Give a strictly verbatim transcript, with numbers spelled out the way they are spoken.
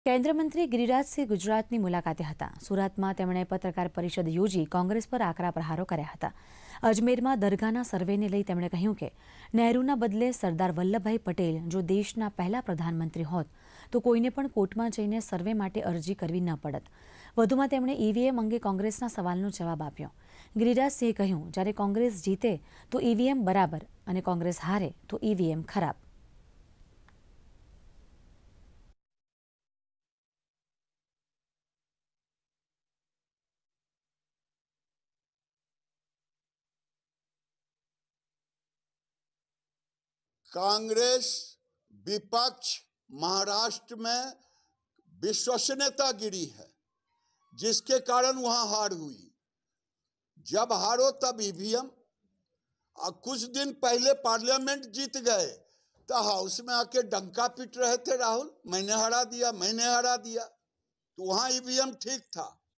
કેન્દ્ર મંત્રી ગિરિરાજસિંહ ગુજરાતની મુલાકાતે હતા। સુરતમાં તેમણે પત્રકાર પરિષદ યોજી કોંગ્રેસ પર આકરા પ્રહારો કર્યા હતા। અજમેરમાં દરગાહના સર્વેને લઈ તેમણે કહ્યું કે નહેરુના બદલે સરદાર વલ્લભભાઈ પટેલ જો દેશના પહેલા પ્રધાનમંત્રી હોત તો કોઈને પણ કોર્ટમાં જઈને સર્વે માટે અરજી કરવી ન પડત। વધુમાં તેમણે ઈવીએમ અંગે કોંગ્રેસના સવાલનો જવાબ આપ્યો। ગિરિરાજસિંહે કહ્યું, જ્યારે કોંગ્રેસ જીતે તો ઈવીએમ બરાબર અને કોંગ્રેસ હારે તો ઈવીએમ ખરાબ। कांग्रेस विपक्ष महाराष्ट्र में विश्वसनीयता गिरी है, जिसके कारण वहां हार हुई। जब हारो तब ईवीएम, और कुछ दिन पहले पार्लियामेंट जीत गए तो हाउस में आके डंका पीट रहे थे राहुल, मैंने हरा दिया मैंने हरा दिया। तो वहां ईवीएम ठीक था।